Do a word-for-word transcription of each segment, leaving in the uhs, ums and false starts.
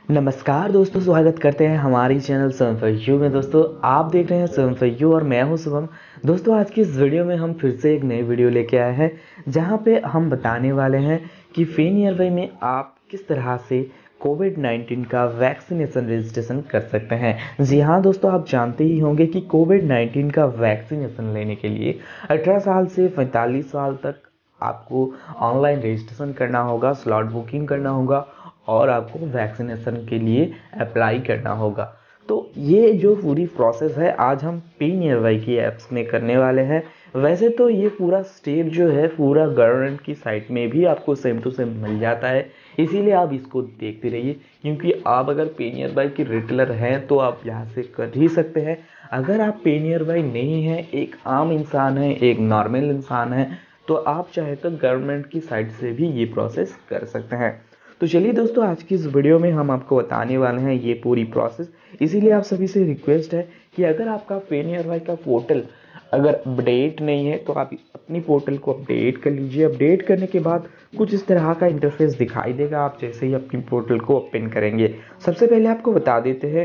नमस्कार दोस्तों, स्वागत करते हैं हमारी चैनल सेवन फॉर यू में। दोस्तों आप देख रहे हैं सेवन फॉर यू और मैं हूं शुभम। दोस्तों आज की इस वीडियो में हम फिर से एक नई वीडियो लेके आए हैं जहां पे हम बताने वाले हैं कि फी नियरबाई में आप किस तरह से कोविड नाइन्टीन का वैक्सीनेशन रजिस्ट्रेशन कर सकते हैं। जी हाँ दोस्तों, आप जानते ही होंगे कि कोविड नाइन्टीन का वैक्सीनेशन लेने के लिए अठारह साल से पैंतालीस साल तक आपको ऑनलाइन रजिस्ट्रेशन करना होगा, स्लॉट बुकिंग करना होगा और आपको वैक्सीनेशन के लिए अप्लाई करना होगा। तो ये जो पूरी प्रोसेस है आज हम फी नियरबाई की ऐप्स में करने वाले हैं। वैसे तो ये पूरा स्टेप जो है पूरा गवर्नमेंट की साइट में भी आपको सेम टू सेम मिल जाता है, इसीलिए आप इसको देखते रहिए। क्योंकि आप अगर फी नियरबाई की रिटेलर हैं तो आप यहाँ से कर ही सकते हैं। अगर आप फी नियरबाई नहीं हैं, एक आम इंसान है, एक नॉर्मल इंसान है, तो आप चाहे तो गवर्नमेंट की साइट से भी ये प्रोसेस कर सकते हैं। तो चलिए दोस्तों, आज की इस वीडियो में हम आपको बताने वाले हैं ये पूरी प्रोसेस। इसीलिए आप सभी से रिक्वेस्ट है कि अगर आपका फी नियरबाई का पोर्टल अगर अपडेट नहीं है तो आप अपनी पोर्टल को अपडेट कर लीजिए। अपडेट करने के बाद कुछ इस तरह का इंटरफेस दिखाई देगा आप जैसे ही अपनी पोर्टल को ओपन करेंगे। सबसे पहले आपको बता देते हैं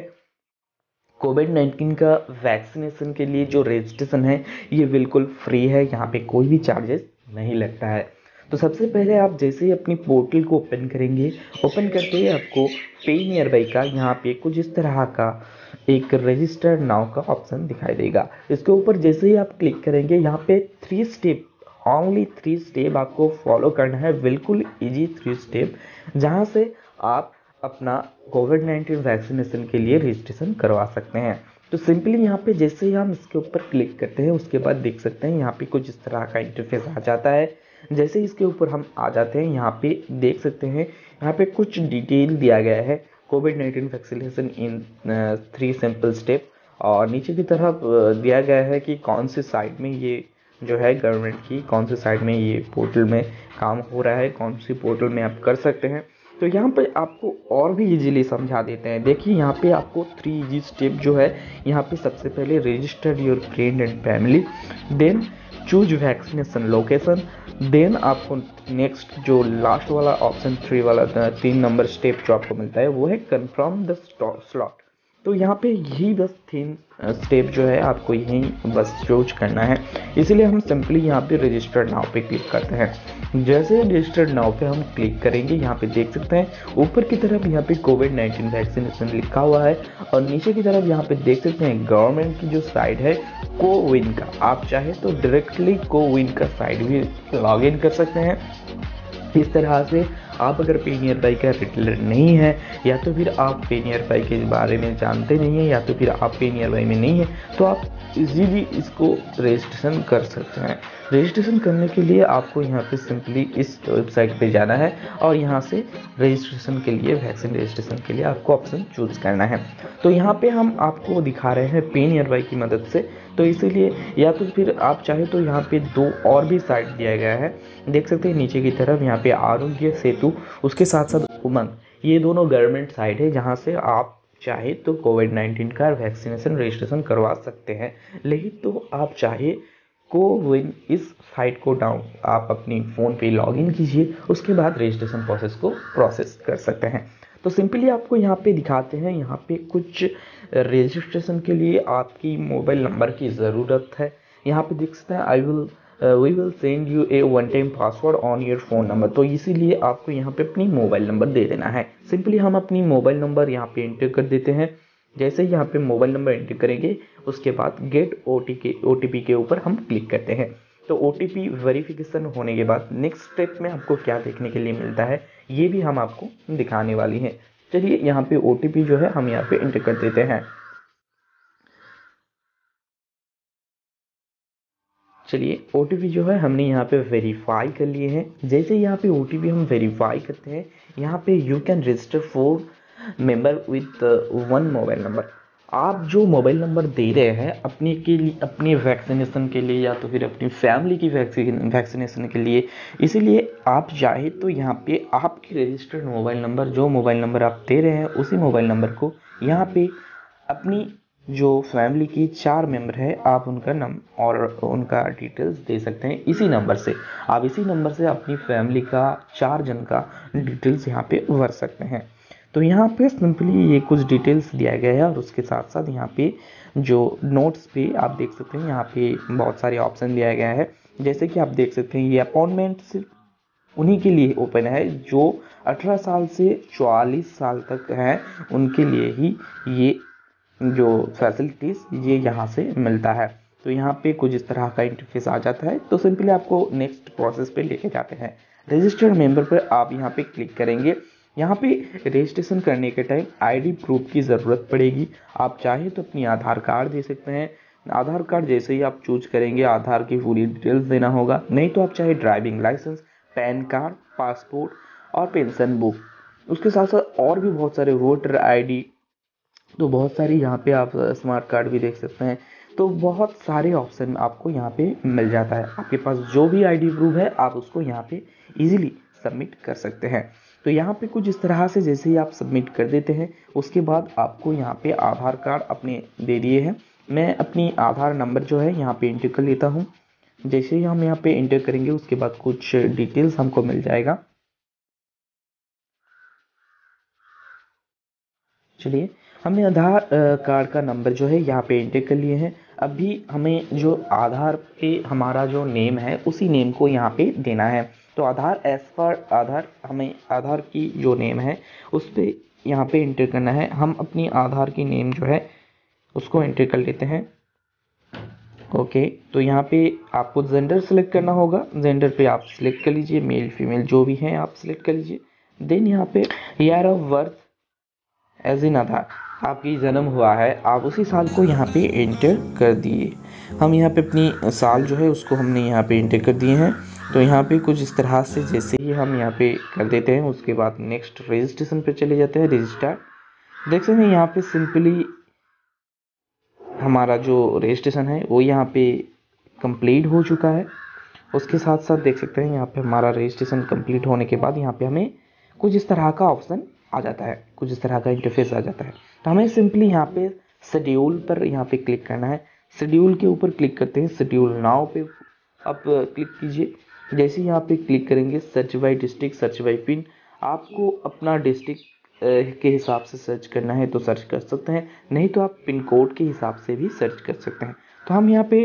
कोविड नाइन्टीन का वैक्सीनेशन के लिए जो रजिस्ट्रेशन है ये बिल्कुल फ्री है, यहाँ पे कोई भी चार्जेस नहीं लगता है। तो सबसे पहले आप जैसे ही अपनी पोर्टल को ओपन करेंगे, ओपन करते ही आपको फी नियरबाई का यहाँ पे कुछ इस तरह का एक रजिस्टर नाउ का ऑप्शन दिखाई देगा। इसके ऊपर जैसे ही आप क्लिक करेंगे, यहाँ पे three step only three step आपको फॉलो करना है, बिल्कुल इजी थ्री स्टेप, जहाँ से आप अपना कोविड नाइन्टीन वैक्सीनेशन के लिए रजिस्ट्रेशन करवा सकते हैं। तो सिंपली यहाँ पे जैसे ही हम इसके ऊपर क्लिक करते हैं उसके बाद देख सकते हैं यहाँ पे कुछ इस तरह का इंटरफेस आ जाता है। जैसे ही इसके ऊपर हम आ जाते हैं यहाँ पे देख सकते हैं यहाँ पे कुछ डिटेल दिया गया है, covid nineteen vaccination in three simple step, और नीचे की तरफ दिया गया है कि कौन सी साइट में ये जो है गवर्नमेंट की कौन सी साइट में ये पोर्टल में काम हो रहा है, कौन सी पोर्टल में आप कर सकते हैं। तो यहाँ पे आपको और भी इजीली समझा देते हैं। देखिए यहाँ पे आपको थ्री इजी स्टेप जो है, यहाँ पे सबसे पहले register your friend and family, then choose vaccination location, then आपको नेक्स्ट जो लास्ट वाला ऑप्शन थ्री वाला तीन नंबर स्टेप जो आपको मिलता है वो है कंफर्म द स्लॉट। तो यहाँ पे यही बस तीन स्टेप जो है आपको यही बस चूज करना है। इसीलिए हम सिंपली यहाँ पे रजिस्टर्ड नाउ पे क्लिक करते हैं। जैसे रजिस्टर्ड नाउ पे हम क्लिक करेंगे, यहाँ पे देख सकते हैं ऊपर की तरफ यहाँ पे कोविड नाइन्टीन वैक्सीनेशन लिखा हुआ है और नीचे की तरफ यहाँ पे देख सकते हैं गवर्नमेंट की जो साइट है कोविन का। आप चाहे तो डायरेक्टली कोविन का साइट भी लॉग इन कर सकते हैं। इस तरह से आप अगर फी नियरबाई का रिटेलर नहीं है, या तो फिर आप फी नियरबाई के बारे में जानते नहीं हैं, या तो फिर आप फी नियरबाई में नहीं है, तो आप इजीली इसको रजिस्ट्रेशन कर सकते हैं। रजिस्ट्रेशन करने के लिए आपको यहाँ पे सिंपली इस वेबसाइट पे जाना है और यहाँ से रजिस्ट्रेशन के लिए वैक्सीन रजिस्ट्रेशन के लिए आपको ऑप्शन चूज करना है। तो यहाँ पे हम आपको दिखा रहे हैं फी नियरबाई की मदद से, तो इसीलिए या तो फिर आप चाहे तो यहाँ पे दो और भी साइट दिया गया है, देख सकते हैं नीचे की तरफ यहाँ पे आरोग्य सेतु, उसके साथ साथ उमंग, ये दोनों गवर्नमेंट साइट है जहाँ से आप चाहे तो कोविड नाइन्टीन का वैक्सीनेशन रजिस्ट्रेशन करवा सकते हैं। लेकिन तो आप चाहे कोविन इस साइट को डाउन आप अपनी फ़ोन पे लॉगिन कीजिए, उसके बाद रजिस्ट्रेशन प्रोसेस को प्रोसेस कर सकते हैं। तो सिंपली आपको यहाँ पे दिखाते हैं, यहाँ पे कुछ रजिस्ट्रेशन के लिए आपकी मोबाइल नंबर की ज़रूरत है। यहाँ पे देख सकते हैं I will we will send you a one time password on your phone number. तो इसीलिए आपको यहाँ पे अपनी मोबाइल नंबर दे देना है। सिंपली हम अपनी मोबाइल नंबर यहाँ पे एंटर कर देते हैं। जैसे ही यहाँ पे मोबाइल नंबर एंटर करेंगे उसके बाद गेट ओ टी के ओ टी पी के ऊपर हम क्लिक करते हैं। तो ओ टी पी वेरिफिकेशन होने के बाद नेक्स्ट स्टेप में आपको क्या देखने के लिए मिलता है ये भी हम आपको दिखाने वाली हैं। चलिए यहाँ पे ओ टी पी जो है हम यहाँ पे एंटर कर देते हैं। चलिए ओ टी पी जो है हमने यहाँ पे वेरीफाई कर लिए हैं। जैसे यहाँ पे ओ टी पी हम वेरीफाई करते हैं, यहाँ पे you can register for member with one mobile number. आप जो मोबाइल नंबर दे रहे हैं अपने के लिए, अपनी वैक्सीनेशन के लिए या तो फिर अपनी फैमिली की वैक्सीनेशन के लिए, इसीलिए आप चाहे तो यहाँ पे आपकी रजिस्टर्ड मोबाइल नंबर, जो मोबाइल नंबर आप दे रहे हैं उसी मोबाइल नंबर को यहाँ पे अपनी जो फैमिली की चार मेंबर है आप उनका नम और उनका डिटेल्स दे सकते हैं। इसी नंबर से आप इसी नंबर से अपनी फैमिली का चार जन का डिटेल्स यहाँ पे भर सकते हैं। तो यहाँ पे सिंपली ये कुछ डिटेल्स दिया गया है और उसके साथ साथ यहाँ पे जो नोट्स पे आप देख सकते हैं यहाँ पे बहुत सारे ऑप्शन दिया गया है। जैसे कि आप देख सकते हैं ये अपॉइंटमेंट सिर्फ उन्हीं के लिए ओपन है जो अठारह साल से चौवालीस साल तक हैं, उनके लिए ही ये जो फैसिलिटीज़ ये यहाँ से मिलता है। तो यहाँ पे कुछ इस तरह का इंटरफेस आ जाता है। तो सिंपली आपको नेक्स्ट प्रोसेस पे लेके जाते हैं। रजिस्टर्ड मेंबर पर आप यहाँ पे क्लिक करेंगे। यहाँ पे रजिस्ट्रेशन करने के टाइम आईडी प्रूफ की ज़रूरत पड़ेगी। आप चाहे तो अपनी आधार कार्ड दे सकते हैं। आधार कार्ड जैसे ही आप चूज करेंगे आधार की पूरी डिटेल्स देना होगा, नहीं तो आप चाहे driving licence, PAN card, passport और पेंशन बुक, उसके साथ साथ और भी बहुत सारे वोटर आईडी, तो बहुत सारी यहाँ पे आप स्मार्ट कार्ड भी देख सकते हैं। तो बहुत सारे ऑप्शन आपको यहाँ पे मिल जाता है। आपके पास जो भी आईडी प्रूफ है आप उसको यहाँ पे इजीली सबमिट कर सकते हैं। तो यहाँ पे कुछ इस तरह से जैसे ही आप सबमिट कर देते हैं उसके बाद आपको यहाँ पे आधार कार्ड अपने दे दिए हैं। मैं अपनी आधार नंबर जो है यहाँ पे इंटर कर लेता हूँ। जैसे ही हम यहाँ पे इंटर करेंगे उसके बाद कुछ डिटेल्स हमको मिल जाएगा। चलिए, हमने आधार कार्ड का नंबर जो है यहाँ पे एंटर कर लिए हैं। अभी हमें जो आधार पे हमारा जो नेम है उसी नेम को यहाँ पे देना है। तो आधार एज पर आधार हमें आधार की जो नेम है उस पर यहाँ पे एंटर करना है। हम अपनी आधार की नेम जो है उसको एंटर कर लेते हैं। ओके, तो यहाँ पे आपको जेंडर सेलेक्ट करना होगा। जेंडर पे आप सिलेक्ट कर लीजिए, मेल फीमेल जो भी हैं आप सिलेक्ट कर लीजिए। देन यहाँ पे year of birth as in Aadhaar, आपकी जन्म हुआ है आप उसी साल को यहाँ पे एंटर कर दिए। हम यहाँ पे अपनी साल जो है उसको हमने यहाँ पे एंटर कर दिए हैं। तो यहाँ पे कुछ इस तरह से जैसे ही हम यहाँ पे कर देते हैं उसके बाद नेक्स्ट रजिस्ट्रेशन पे चले जाते हैं। रजिस्टर देख सकते हैं यहाँ पे सिंपली हमारा जो रजिस्ट्रेशन है वो यहाँ पे कंप्लीट हो चुका है। उसके साथ साथ देख सकते हैं यहाँ पे हमारा रजिस्ट्रेशन कंप्लीट होने के बाद यहाँ पे हमें कुछ इस तरह का ऑप्शन आ जाता है, कुछ इस तरह का इंटरफेस आ जाता है। तो हमें सिंपली यहाँ पे शेड्यूल पर यहाँ पे क्लिक करना है। शेड्यूल के ऊपर क्लिक करते हैं, शेड्यूल नाउ पे आप क्लिक कीजिए। जैसे ही यहाँ पे क्लिक करेंगे search by district, search by pin, आपको अपना डिस्ट्रिक्ट के हिसाब से सर्च करना है तो सर्च कर सकते हैं, नहीं तो आप पिन कोड के हिसाब से भी सर्च कर सकते हैं। तो हम यहाँ पे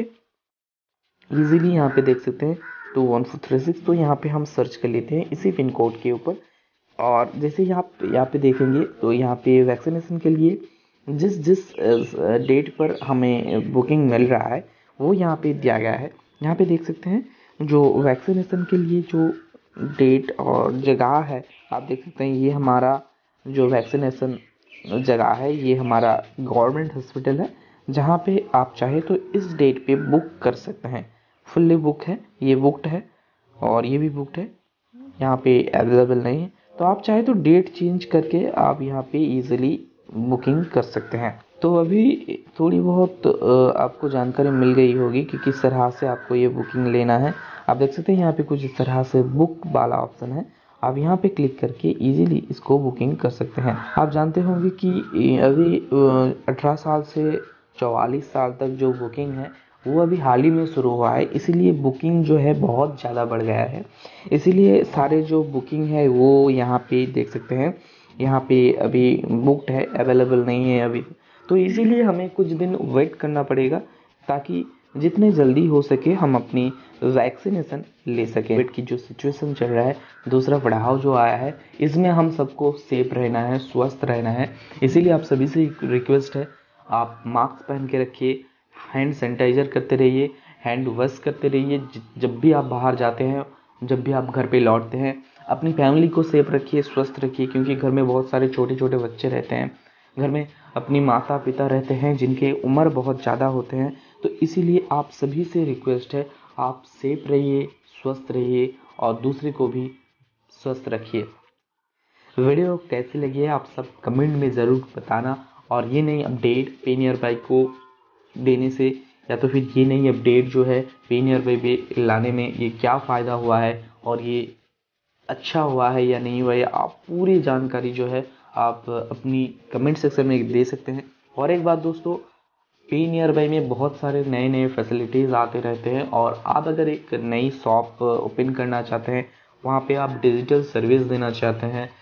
इजीली यहाँ पे देख सकते हैं two one four three six, तो यहाँ पे हम सर्च कर लेते हैं इसी पिन कोड के ऊपर। और जैसे ही आप यहाँ पे देखेंगे तो यहाँ पे वैक्सीनेशन के लिए जिस जिस डेट पर हमें बुकिंग मिल रहा है वो यहाँ पे दिया गया है। यहाँ पे देख सकते हैं जो वैक्सीनेशन के लिए जो डेट और जगह है आप देख सकते हैं। ये हमारा जो वैक्सीनेशन जगह है ये हमारा गवर्नमेंट हॉस्पिटल है, जहाँ पे आप चाहे तो इस डेट पे बुक कर सकते हैं। फुल्ली बुक है, ये बुकड है और ये भी बुकड है, यहाँ पे अवेलेबल नहीं है। तो आप चाहे तो डेट चेंज करके आप यहाँ पे इजीली बुकिंग कर सकते हैं। तो अभी थोड़ी बहुत आपको जानकारी मिल गई होगी कि किस तरह से आपको ये बुकिंग लेना है। आप देख सकते हैं यहाँ पे कुछ इस तरह से बुक वाला ऑप्शन है, आप यहाँ पे क्लिक करके इजीली इसको बुकिंग कर सकते हैं। आप जानते होंगे कि अभी अठारह साल से चौवालीस साल तक जो बुकिंग है वो अभी हाल ही में शुरू हुआ है, इसीलिए बुकिंग जो है बहुत ज़्यादा बढ़ गया है। इसीलिए सारे जो बुकिंग है वो यहाँ पे देख सकते हैं, यहाँ पे अभी बुकड है, अवेलेबल नहीं है अभी। तो इसीलिए हमें कुछ दिन वेट करना पड़ेगा ताकि जितने जल्दी हो सके हम अपनी वैक्सीनेशन ले सकें। कोविड की जो सिचुएशन चल रहा है, दूसरा बढ़ाव जो आया है, इसमें हम सबको सेफ रहना है, स्वस्थ रहना है। इसीलिए आप सभी से रिक्वेस्ट है, आप मास्क पहन के रखिए, हैंड सैनिटाइजर करते रहिए, हैंड वॉश करते रहिए जब भी आप बाहर जाते हैं, जब भी आप घर पे लौटते हैं। अपनी फैमिली को सेफ रखिए, स्वस्थ रखिए, क्योंकि घर में बहुत सारे छोटे छोटे बच्चे रहते हैं, घर में अपनी माता पिता रहते हैं जिनके उम्र बहुत ज़्यादा होते हैं। तो इसीलिए आप सभी से रिक्वेस्ट है, आप सेफ रहिए, स्वस्थ रहिए और दूसरे को भी स्वस्थ रखिए। वीडियो कैसी लगी है आप सब कमेंट में ज़रूर बताना। और ये नई अपडेट पे नियर बाई को देने से या तो फिर ये नई अपडेट जो है पे नियर बाई पे लाने में ये क्या फ़ायदा हुआ है और ये अच्छा हुआ है या नहीं हुआ है, आप पूरी जानकारी जो है आप अपनी कमेंट सेक्शन में दे सकते हैं। और एक बात दोस्तों, पे नियर बाई में बहुत सारे नए नए फैसिलिटीज़ आते रहते हैं और आप अगर एक नई शॉप ओपन करना चाहते हैं, वहाँ पे आप डिजिटल सर्विस देना चाहते हैं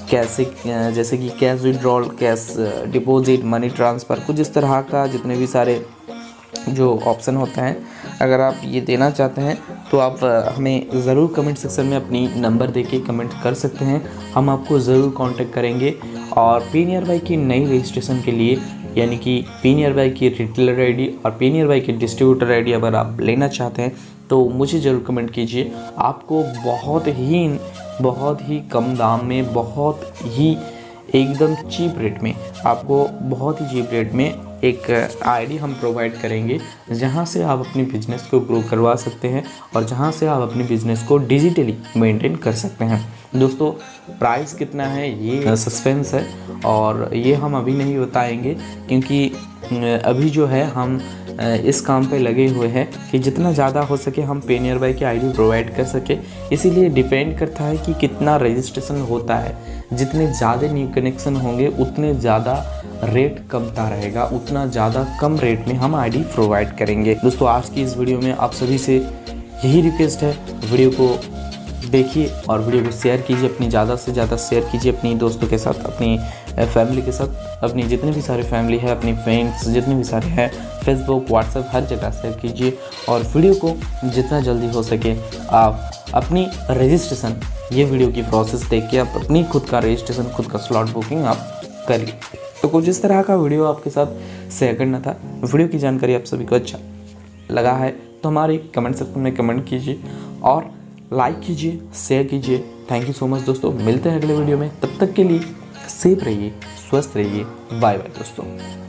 कैसे जैसे कि cash withdrawal, cash deposit, money transfer, कुछ इस तरह का जितने भी सारे जो ऑप्शन होते हैं, अगर आप ये देना चाहते हैं तो आप हमें ज़रूर कमेंट सेक्शन में अपनी नंबर देके कमेंट कर सकते हैं। हम आपको ज़रूर कांटेक्ट करेंगे। और पी नियर बाई की नई रजिस्ट्रेशन के लिए, यानी कि पी नियर बाई की रिटेलर आईडी और पी नियर बाई की डिस्ट्रीब्यूटर आईडी अगर आप लेना चाहते हैं तो मुझे ज़रूर कमेंट कीजिए। आपको बहुत ही बहुत ही कम दाम में, बहुत ही एकदम चीप रेट में, आपको बहुत ही चीप रेट में एक आईडी हम प्रोवाइड करेंगे, जहां से आप अपनी बिज़नेस को ग्रो करवा सकते हैं और जहां से आप अपनी बिज़नेस को डिजिटली मेंटेन कर सकते हैं। दोस्तों, प्राइस कितना है ये सस्पेंस है और ये हम अभी नहीं बताएंगे, क्योंकि अभी जो है हम इस काम पे लगे हुए हैं कि जितना ज़्यादा हो सके हम पे नियर बाई की आईडी प्रोवाइड कर सके। इसीलिए डिपेंड करता है कि कितना रजिस्ट्रेशन होता है। जितने ज़्यादा न्यू कनेक्शन होंगे उतने ज़्यादा रेट कमता रहेगा, उतना ज़्यादा कम रेट में हम आईडी प्रोवाइड करेंगे। दोस्तों, आज की इस वीडियो में आप सभी से यही रिक्वेस्ट है, वीडियो को देखिए और वीडियो को शेयर कीजिए, अपनी ज़्यादा से ज़्यादा शेयर कीजिए अपनी दोस्तों के साथ, अपनी फैमिली के साथ, अपनी जितने भी सारे फैमिली है, अपनी फ्रेंड्स जितने भी सारे हैं, फेसबुक, व्हाट्सएप, हर जगह शेयर कीजिए। और वीडियो को जितना जल्दी हो सके आप अपनी रजिस्ट्रेशन, ये वीडियो की प्रोसेस देख के आप अपनी खुद का रजिस्ट्रेशन, खुद का स्लॉट बुकिंग आप करिए। तो कुछ इस तरह का वीडियो आपके साथ शेयर करना था। वीडियो की जानकारी आप सभी को अच्छा लगा है तो हमारे कमेंट सेक्शन में कमेंट कीजिए और लाइक कीजिए, शेयर कीजिए। थैंक यू सो मच दोस्तों, मिलते हैं अगले वीडियो में। तब तक के लिए सेफ रहिए, स्वस्थ रहिए। बाय बाय दोस्तों।